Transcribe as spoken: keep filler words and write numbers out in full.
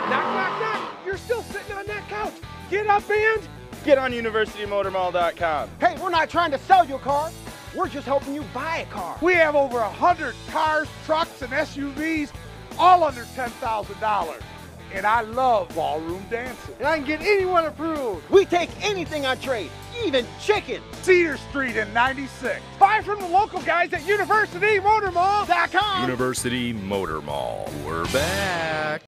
Knock, knock, knock. You're still sitting on that couch. Get up and Get on University Motor Mall dot com. Hey, we're not trying to sell you a car. We're just helping you buy a car. we have over a hundred cars, trucks, and S U Vs, all under ten thousand dollars. And I love ballroom dancing. And I can get anyone approved. We take anything on trade, even chicken. Cedar Street in ninety-six. Buy from the local guys at University Motor Mall dot com. University Motor Mall. We're back.